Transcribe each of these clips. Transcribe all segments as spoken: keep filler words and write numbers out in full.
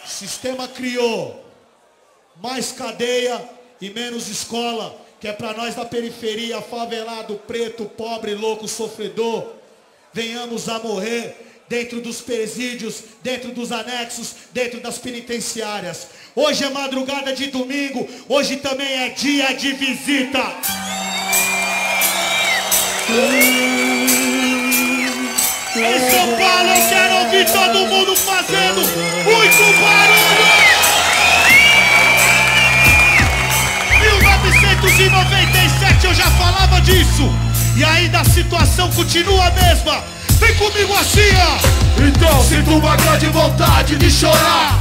Sistema criou mais cadeia e menos escola, que é pra nós da periferia, favelado, preto, pobre, louco, sofredor, venhamos a morrer dentro dos presídios, dentro dos anexos, dentro das penitenciárias. Hoje é madrugada de domingo, hoje também é dia de visita. Em São Paulo eu quero ouvir todo mundo fazendo muito barulho. mil novecentos e noventa e sete eu já falava disso, e ainda a situação continua a mesma. Vem comigo assim, ó. Então sinto uma grande vontade de chorar.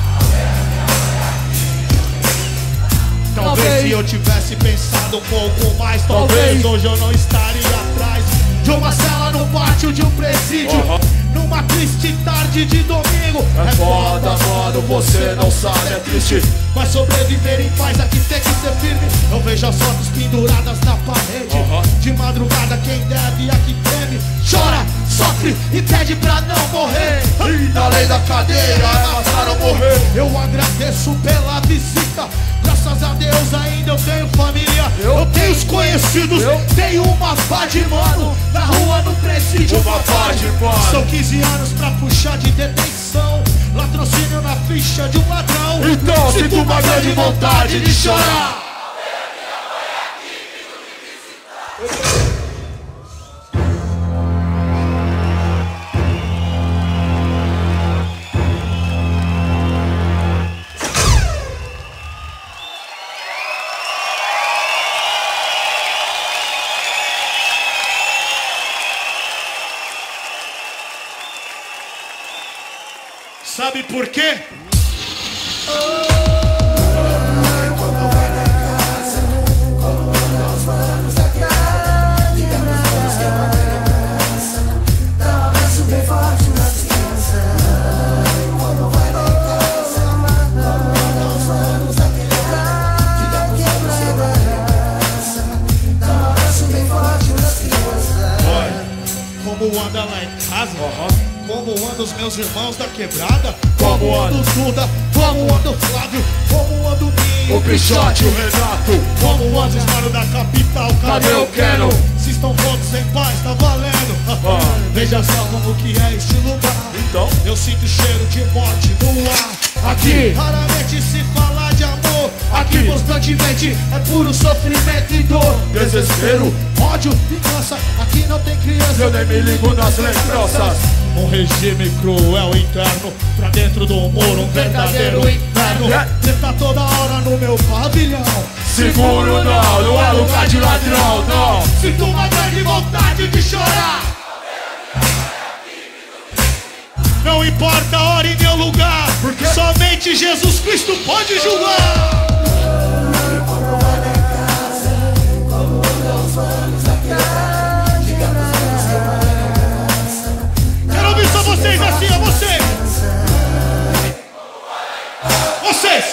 Talvez, talvez se eu tivesse pensado um pouco mais, talvez, talvez hoje eu não estaria atrás de uma cela no pátio de um presídio, uhum. Numa triste tarde de domingo. É, é foda, mano, você não sabe, é triste. Mas sobreviver em paz aqui tem que ser firme. Eu vejo as fotos penduradas na parede, uhum. De madrugada quem deve aqui treme, chora, sofre e pede pra não morrer. E na lei da cadeia é matar ou morrer. Eu agradeço pela visita, graças a Deus ainda eu tenho família. Eu, eu tenho os conhecidos, eu tenho uma pá de mano na rua, no presídio. Uma pá de mano. São quinze anos pra puxar de detenção, latrocínio na ficha de um ladrão. Então sinto uma grande vontade de chorar. Sabe por quê? Como anda lá em casa? Uhum. Como andam os meus irmãos da quebrada? Como anda o Duda? Como anda o Flávio? Como anda o Ninho? O Pichote, o Renato? Como anda os manos da capital? Cadê o Keno? Se estão todos em paz, tá valendo. Ah. Veja só como que é este lugar. Então eu sinto cheiro de morte no ar. Aqui raramente se fala de amor. Aqui constantemente é puro sofrimento e dor. Desespero, ódio e cansa. Aqui não tem criança. Eu nem me ligo nas lembranças. Um regime cruel interno, pra dentro do muro um verdadeiro inferno. Treta toda hora no meu pavilhão. Seguro não, não é lugar de ladrão, não. Sinto uma grande vontade de chorar. Não importa a hora e nem o lugar, porque somente Jesus Cristo pode julgar. Quero ouvir só vocês assim, ó, vocês. Vocês.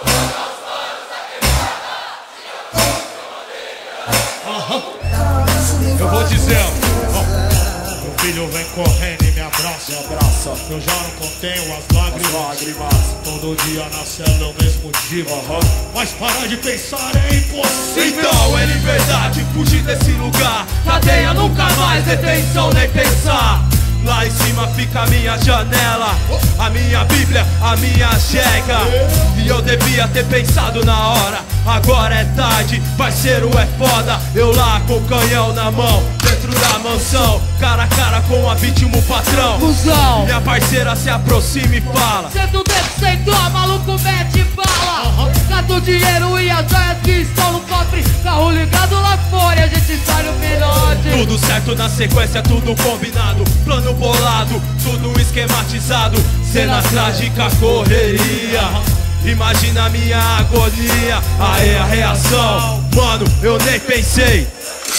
Uhum. Eu vou dizer, ó, meu filho vem correndo e me abraça, me abraça. Eu já não contenho as lágrimas, lágrimas. Todo dia na cela é o mesmo dia, uhum. Mas parar de pensar é impossível. Então é liberdade, fugir desse lugar. Cadeia nunca mais, detenção nem pensar. Lá em cima fica a minha janela, a minha Bíblia, a minha chega. E eu devia ter pensado na hora. Agora é tarde, vai ser o é foda. Eu lá com o canhão na mão, dentro da mansão, cara a cara com a vítima, o patrão. Fusão. Minha parceira se aproxima e fala: senta o dedo sem dó, maluco mete bala. Uhum. Gasta o dinheiro e as joias que estão no cofre. Carro ligado lá fora e a gente sai no pinote. Tudo certo na sequência, tudo combinado. Plano bolado, tudo esquematizado. Cena trágica, correria. Imagina a minha agonia. Aí a reação, mano, eu nem pensei.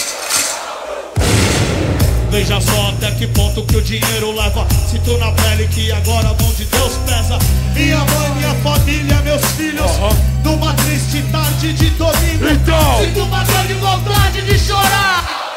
Veja só até que ponto que o dinheiro leva. Sinto na pele que agora a mão de Deus pesa. Minha mãe, minha família, meus filhos, uhum. Numa triste tarde de domingo. Então sinto uma grande vontade de chorar.